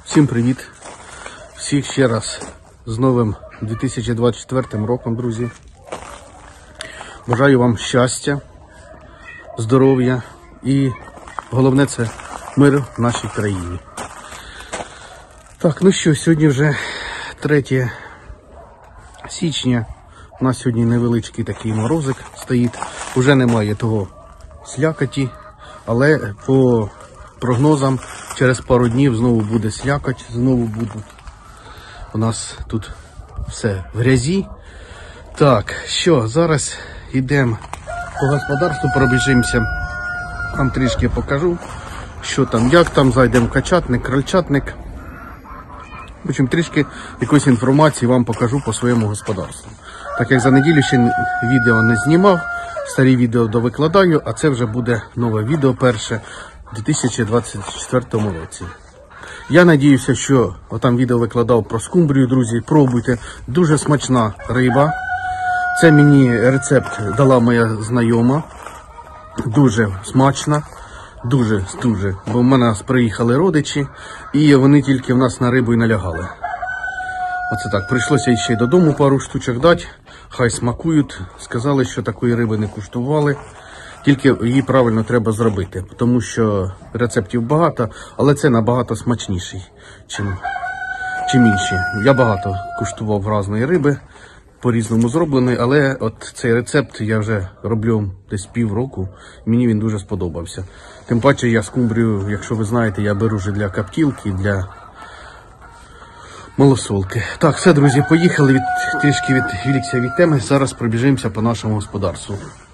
Всім привіт! Всіх ще раз з новим 2024 роком, друзі. Бажаю вам щастя, здоров'я і головне це мир в нашій країні. Так, ну що, сьогодні вже 3 січня. У нас сьогодні невеличкий такий морозик стоїть. Уже немає того слякоті, але по прогнозам через пару днів знову буде слякоть, знову будуть у нас тут все в грязі. Так, що, зараз йдемо по господарству, пробіжимося, вам трішки покажу, що там, як там, зайдемо в качатник, крольчатник. В общем, трішки якоїсь інформації вам покажу по своєму господарству. Так як за неділю ще відео не знімав, старі відео довикладаю, а це вже буде нове відео перше у 2024 році. Я надіюся, що отам відео викладав про скумбрію, друзі, пробуйте. Дуже смачна риба. Це мені рецепт дала моя знайома. Дуже смачна. Дуже. Бо в мене приїхали родичі, і вони тільки в нас на рибу і налягали. Оце так, прийшлося ще й додому пару штучок дати, хай смакують. Сказали, що такої риби не куштували, тільки її правильно треба зробити, тому що рецептів багато, але це набагато смачніший, чим інші. Я багато куштував різної риби, по-різному зроблений, але от цей рецепт я вже роблю десь півроку, мені він дуже сподобався. Тим паче я скумбрію, якщо ви знаєте, я беру вже для коптілки, для малосолки. Так, все, друзі, поїхали, трішки відволікся від теми, зараз пробіжимося по нашому господарству.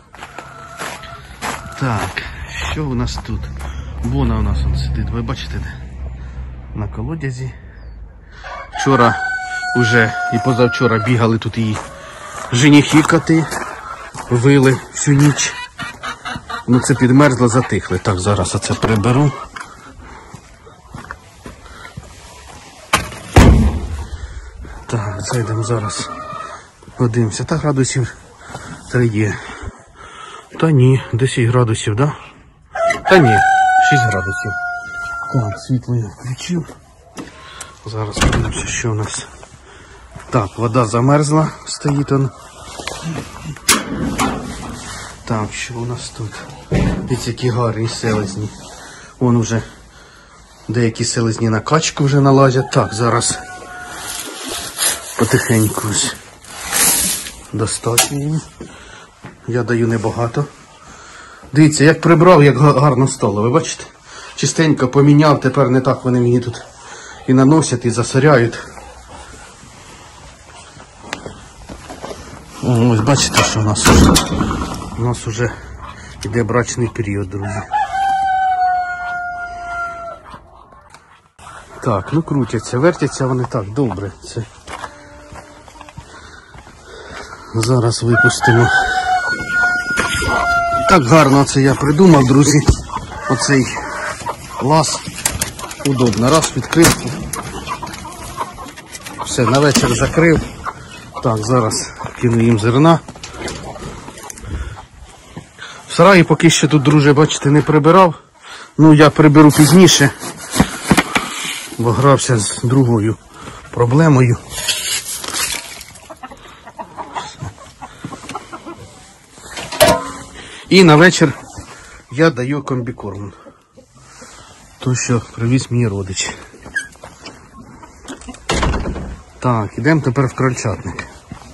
Так, що у нас тут? Бона у нас сидить, ви бачите, де? На колодязі. Вчора уже і позавчора бігали тут її женихи коти, вили всю ніч. Ну це підмерзло, затихли. Так, зараз оце приберу. Так, зайдемо зараз. Подивимося. Та градусів 3 є. Та ні, 10 градусів, да? Та ні, 6 градусів. Так, світло я включив. Зараз подивимося, що у нас. Так, вода замерзла, стоїть он. Так, що у нас тут? Дивіться, які гарні селезні. Вон уже деякі селезні на качку вже налазять. Так, зараз потихеньку ось достатньо їм. Я даю небагато. Дивіться, як прибрав, як гарно стало, ви бачите? Чистенько поміняв, тепер не так вони мені тут і наносять, і засоряють. Ось бачите, що у нас вже йде брачний період, друзі. Так, ну крутяться, вертяться вони так, добре. Це зараз випустимо. Так гарно це я придумав, друзі. Оцей лаз. Удобно. Раз відкрив. Все, на вечір закрив. Так, зараз кину їм зерна. В сараї поки що тут, друже, бачите, не прибирав. Ну, я приберу пізніше. Бо грався з другою проблемою. І на вечір я даю комбікорм. То, що привіз мені родич. Так, ідемо тепер в крольчатник.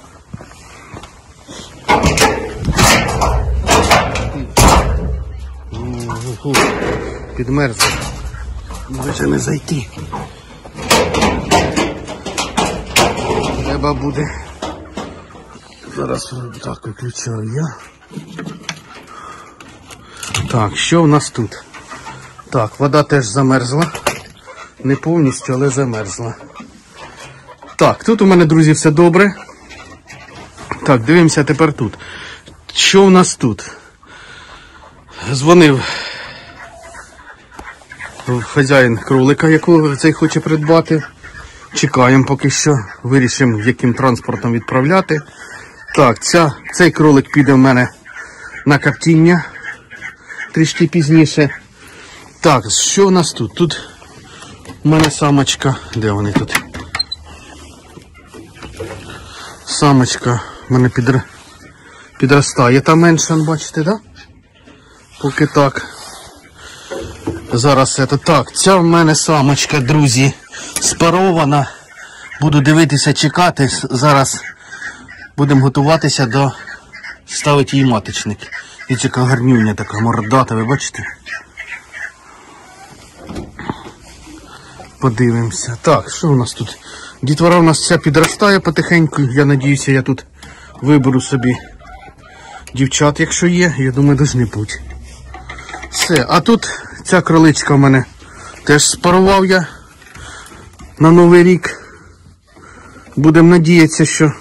Підмерзли. Може не зайти. Треба буде. Зараз так виключаю я. Так, що в нас тут? Так, вода теж замерзла. Не повністю, але замерзла. Так, тут у мене, друзі, все добре. Так, дивимося тепер тут. Що в нас тут? Дзвонив хазяїн кролика, якого цей хоче придбати. Чекаємо поки що. Вирішимо, яким транспортом відправляти. Так, цей кролик піде в мене на коптіння. Трішки пізніше. Так, що в нас тут? Тут У мене самочка. Де вони тут? Самочка в мене підростає. Там менше, бачите, да? Поки так. Зараз це так. Ця в мене самочка, друзі, спарована. Буду дивитися, чекати. Зараз будемо готуватися до ставити їй маточник. І яка гарнюня така, мордата, ви бачите? Подивимося. Так, що у нас тут? Дітвора у нас вся підростає потихеньку. Я надіюся, я тут виберу собі дівчат, якщо є. Я думаю, должны бути. Все. А тут ця кроличка в мене теж спарував я на Новий рік. Будемо надіятися, що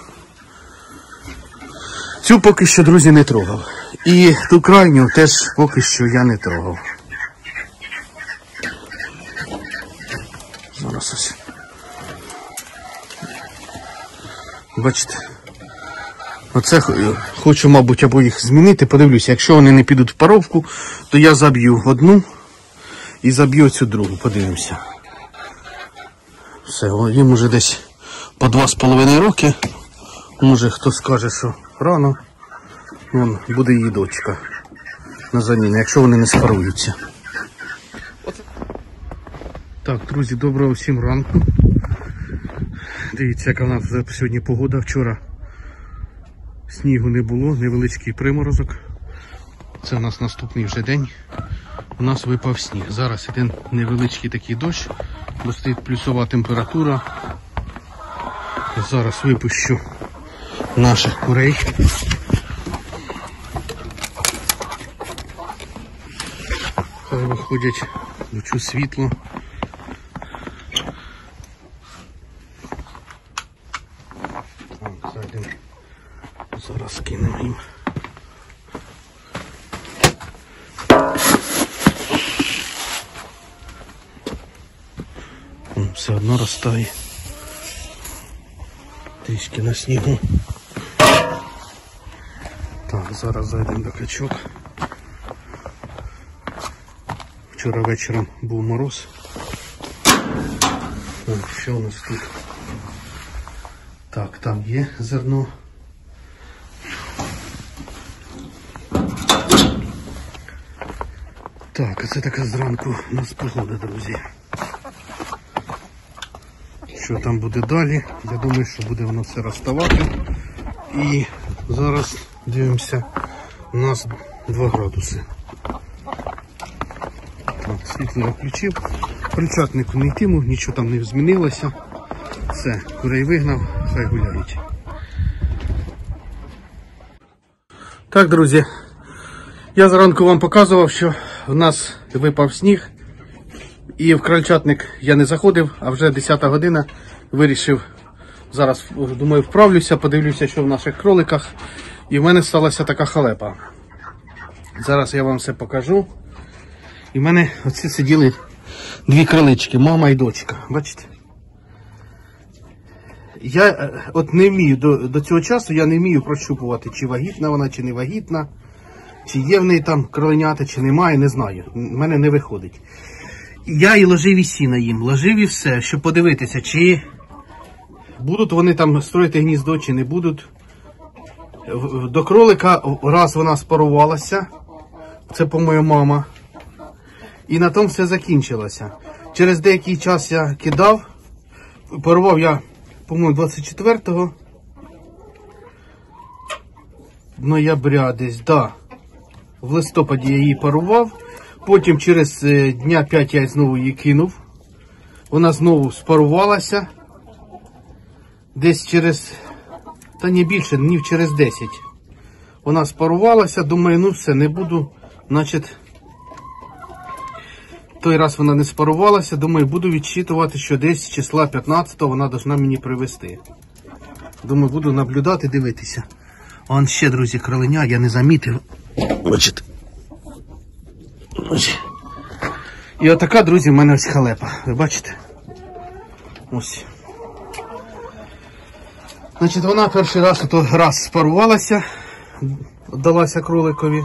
цю поки що, друзі, не трогав. І ту крайню теж поки що я не трогав. Зараз ось. Бачите? Оце хочу, мабуть, або їх змінити. Подивлюся, якщо вони не підуть в паровку, то я заб'ю одну і заб'ю цю другу. Подивимося. Все, їм уже десь по 2,5 роки. Може хто скаже, що рано. Вон, буде її дочка на заміну, якщо вони не спаруються. Так, друзі, доброго всім ранку. Дивіться, яка в нас сьогодні погода. Вчора снігу не було, невеличкий приморозок. Це у нас наступний вже день. У нас випав сніг. Зараз іде невеличкий такий дощ, бо стоїть плюсова температура. Зараз випущу наших курей. Хай виходять, включу світло. Так, зайдемо. Зараз кинемо їм. Все одно розтає. Трішки на снігу. Так, зараз зайдемо до качок. Вчора вечором був мороз. Так, що у нас тут? Так, там є зерно. Так, це така зранку у нас погода, друзі. Що там буде далі? Я думаю, що буде воно все розставати. І зараз дивимося, у нас 2 градуси. Так, світло я включив. Крольчатнику не йтиму, нічого там не змінилося. Все, курей вигнав, хай гуляють. Так, друзі, я зранку вам показував, що в нас випав сніг. І в крольчатник я не заходив, а вже 10 година вирішив, зараз, думаю, вправлюся, подивлюся, що в наших кроликах. І в мене сталася така халепа. Зараз я вам все покажу. І в мене оці сиділи 2 кролички, мама і дочка. Бачите? Я от не вмію, до цього часу я не вмію прощупувати, чи вагітна вона, чи не вагітна, чи є в неї там кроленята, чи немає, не знаю. В мене не виходить. Я і ложив і сіна їм, ложив і все, щоб подивитися, чи будуть вони там строїти гніздо, чи не будуть. До кролика раз вона спарувалася, це, по-моєму, мама. І на тому все закінчилося. Через деякий час я кидав, парував я, по-моєму, 24 ноября десь, да. В листопаді я її парував. Потім через дня 5 я знову її кинув. Вона знову спарувалася. Десь через, та не більше, днів через 10. Вона спарувалася, думаю, ну все, не буду, значить, той раз вона не спарувалася, думаю, буду відчитувати, що десь числа 15-го вона повинна мені привезти. Думаю, буду наблюдати, дивитися. Вон ще, друзі, кроленя, я не замітив. Бачите. І отака, друзі, в мене ось халепа. Ви бачите? Ось. Значить, вона перший раз спарувалася, далася кроликові.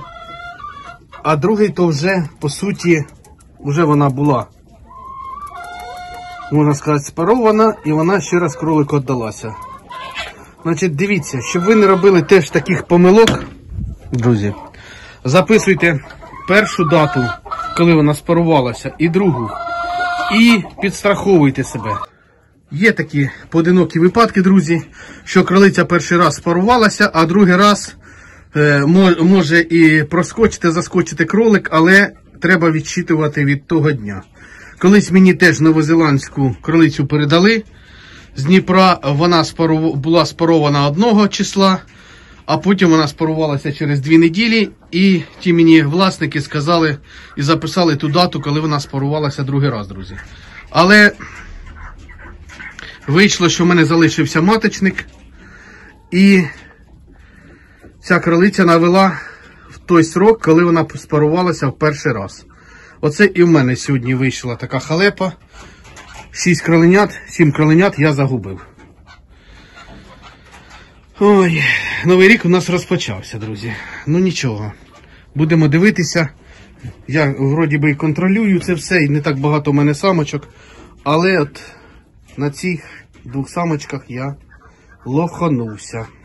А другий то вже, по суті, вже вона була. можна сказати, спарована, і вона ще раз кролику віддалася. Значить, дивіться, щоб ви не робили теж таких помилок, друзі, записуйте першу дату, коли вона спарувалася, і другу, і підстраховуйте себе. Є такі поодинокі випадки, друзі, що кролиця перший раз спарувалася, а другий раз може і проскочити, заскочити кролик, але треба відчитувати від того дня. Колись мені теж новозеландську кролицю передали з Дніпра, вона була спарована одного числа, а потім вона спарувалася через 2 неділі, і ті мені власники сказали і записали ту дату, коли вона спарувалася другий раз, друзі. Але вийшло, що в мене залишився маточник, і ця кролиця навела в той срок, коли вона спарувалася в перший раз. Оце і в мене сьогодні вийшла така халепа. 7 кроленят я загубив. Ой, новий рік у нас розпочався, друзі. Ну нічого, будемо дивитися. Я вроді би і контролюю це все, і не так багато в мене самочок. Але от на цих 2 самочках я лоханувся.